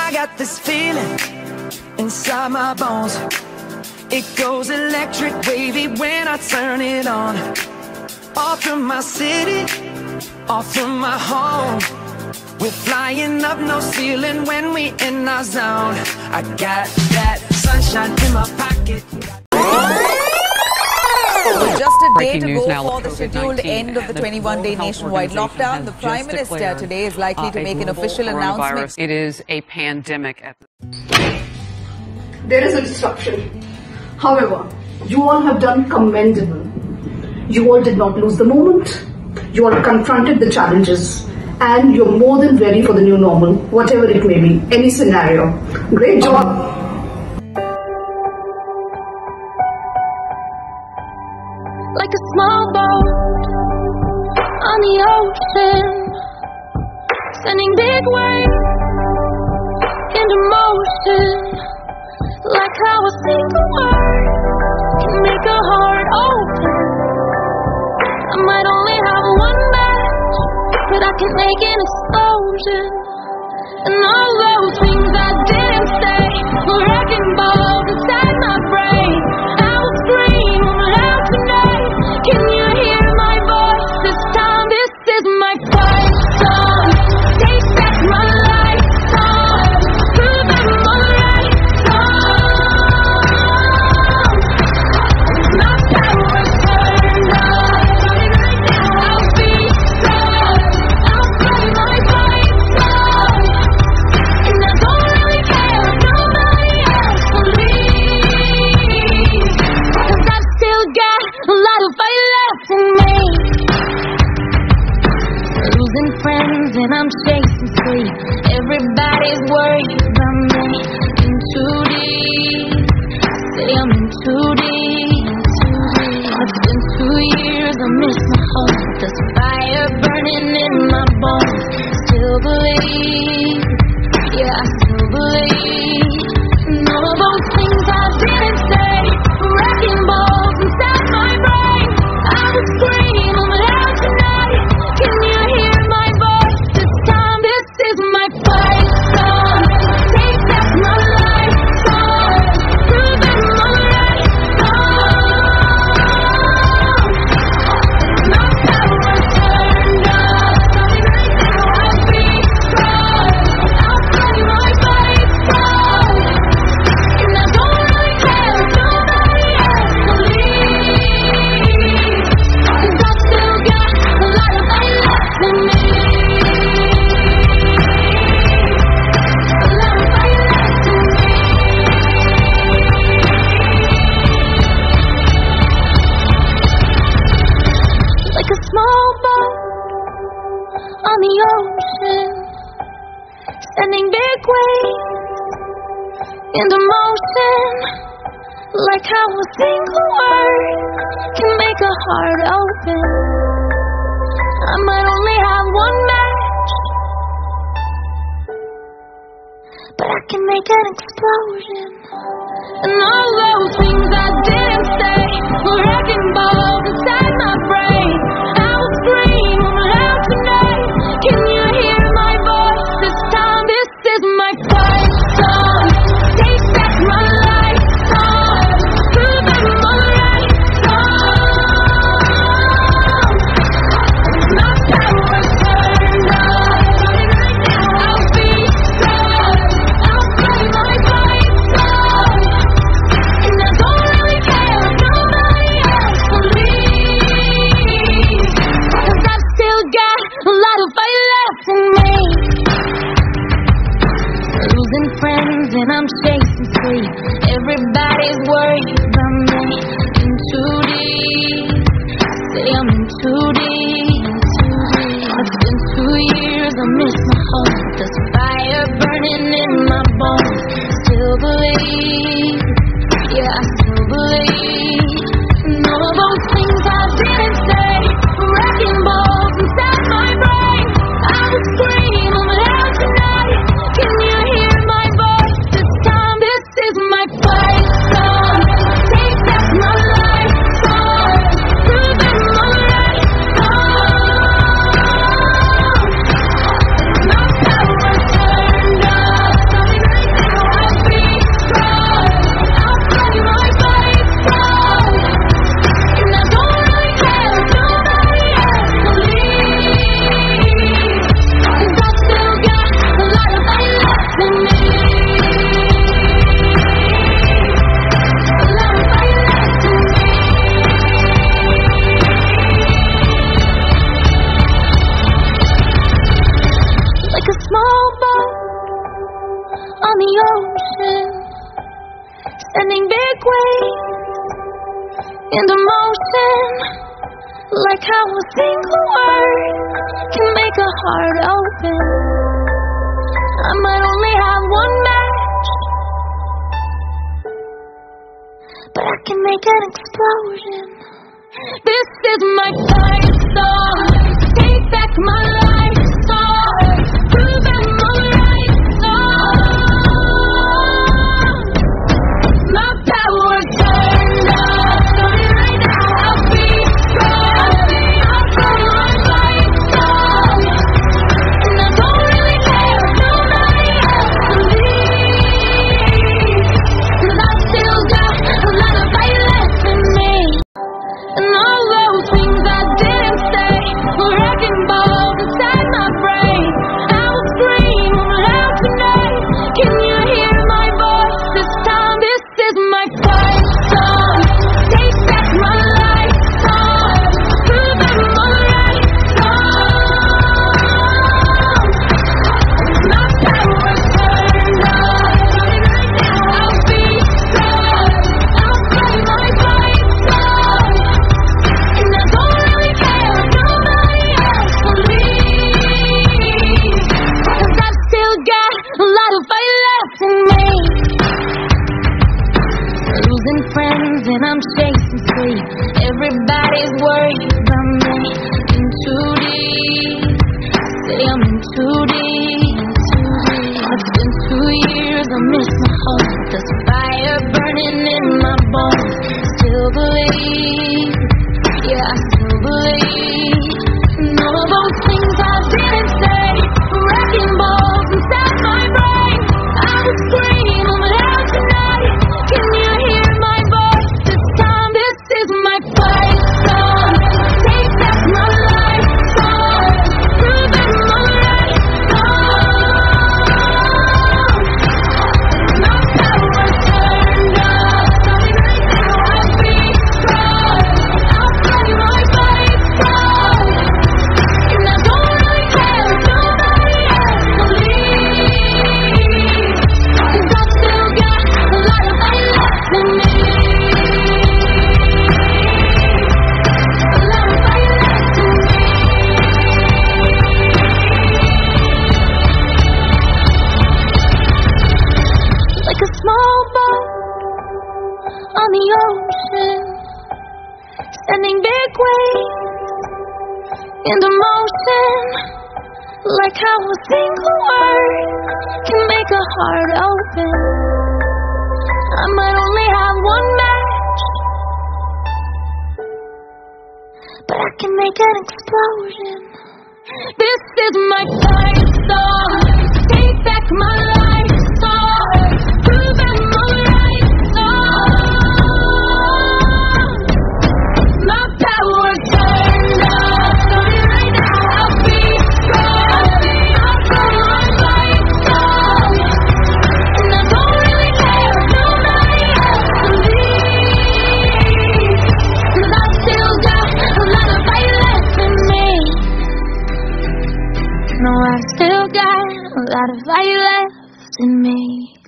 I got this feeling inside my bones. It goes electric wavy when I turn it on. Off from my city, off from my home. We're flying up, no ceiling when we in our zone. I got that sunshine in my pocket. Just a day to go for the scheduled end of the 21-day nationwide lockdown. The Prime Minister today is likely to make an official announcement. It is a pandemic. There is a disruption. However, you all have done commendable. You all did not lose the moment. You all confronted the challenges. And you're more than ready for the new normal, whatever it may be, any scenario. Great job. Like a small boat on the ocean, sending big waves into motion. Like how a single word can make a heart open. I might only have one match, but I can make an explosion. And all those things I didn't say were wrecking balls inside my brain. I will scream loud tonight. Can you hear my voice this time? This is my fight song. Take back my lifetime. Prove I'm alright song. My power turned on. I'll be strong. I'll play my fight song. And I don't really care if nobody else believes. 'Cause I've still got a lot of fight left in me. Losing friends and I'm chasing sleep. Everybody's worried about me. In too deep. Say I'm in too deep. It's been 2 years, I miss my home. There's fire burning in my bones. Still believe, yeah, I still believe. And all of those things I didn't say, wrecking balls inside my brain. I would scream loud tonight. Can you hear my voice this time? This is my fight song. Take back my life song. Prove I'm alright song. My power turned on. I'll be strong. I'll play my fight song. And I don't really care if nobody else believes. 'Cause I still got a lot of fight left in me. A lot of fight left in me. Like a small boat on the ocean, sending big waves into motion. Like how a single word can make a heart open. I might only have one match, but I can make an explosion. And all those things I didn't say were wrecking balls inside my brain. I will scream loud tonight. Can you hear my voice this time? This is my fight song. Take back my life song. Prove I'm alright song. My power turned on. I'll be strong. I'll play my fight song. And I don't really care if nobody else believes. 'Cause I've still got a lot of fight left in me. Losing friends and I'm chasing sleep. Everybody's worried about me. In too deep. Say I'm in too deep. It's been 2 years, I miss my home. There's fire burning in my bones. Still believe, yeah, I still believe. And all of those things I didn't say, wrecking balls inside my brain. I would scream loud tonight. Can you hear my voice this time? This is my fight song. Take back my life song. Prove I'm alright song. My power turned on. Like how a single word can make a heart open. I might only have one match, but I can make an explosion. This is my fight song. Take back my life song. Prove I'm alright song. My power's turned up. Starting right now, I'll be strong. I'll play my fight song. And I don't really care if nobody else believes. 'Cause I still got a lot of fight left in me. And all those things I didn't say were wrecking balls inside my brain. I will scream loud tonight. Can you hear my voice this time? This is my fight song. Take back my life song. Prove I'm alright song. My power's turned up. Starting right now, I'll be strong. I'll play my fight song. And I don't really care if nobody else believes. 'Cause I've still got a lot of fight left in me. Losing friends and I'm chasing sleep. Everybody's worried about me. In too deep. Say I'm in too deep. It's been 2 years, I miss my home. There's fire burning in my bones. Still believe. Yeah, I still believe. And all those things I didn't say, wrecking balls inside my brain. I would scream loud tonight. Can you hear my voice this time? This is my fight song. Take back my life song. Prove I'm alright song. My power's turned up. Starting right now, I'll be strong. I'll play my fight song. And I don't really care if nobody else believes. 'Cause I've still got a lot of fight left in me. A lot of fight left in me. Like a small boat on the ocean, sending big waves into motion. Like how a single word can make a heart open. I might only have one match, but I can make an explosion. This is my fight song. Take back my life song. Prove I'm alright song. My power's turned up. Starting right now, I'll be strong. I'll play my fight song. And I don't really care if nobody else believes. 'Cause I've still got a lot of fight left in me. No, I've still got a lot of fight left in me.